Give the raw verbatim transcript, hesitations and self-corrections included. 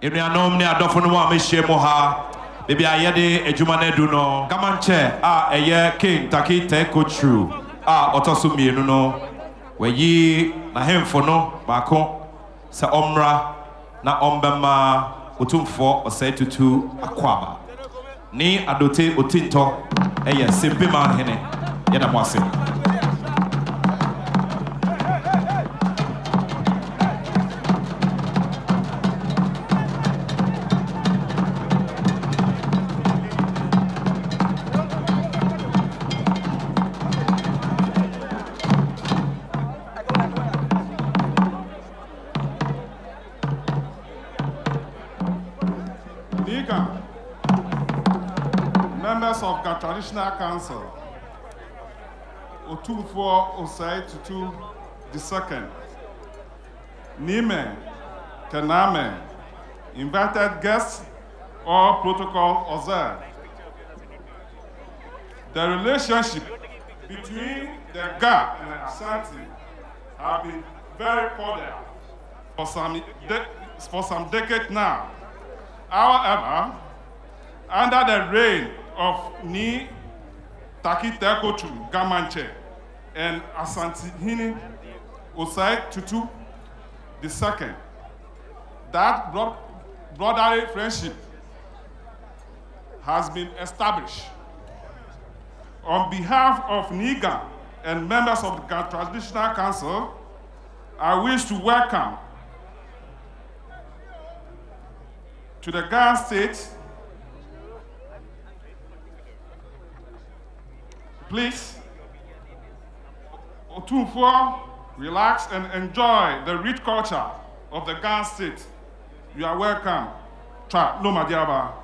Enuanom ne adofo no a mehye mo ha. Baby ayede adwuma na du no. Gamanche a eye King Taki Teko True. A otoso mienu no. Wayi na hemfo no baako se omra na ombema otumfo osai tutu akwaba. Nii Adote Otintor eye Sempe Nii yeda mo ase. Members of the Traditional Council, Otumfo Osai Tutu the second, Nime, Kename, invited guests, all protocol observed. The relationship between the Ga and Asante have been very cordial for some, for some decades now. However, under the reign of Nii Teko True Gamanche and Asantehene Osai Tutu the second, that bro brotherly friendship has been established. On behalf of Niga and members of the Traditional Council, I wish to welcome to the Ga State. Please, Otumfo, relax and enjoy the rich culture of the Ga State. You are welcome. Cha, no madiaba.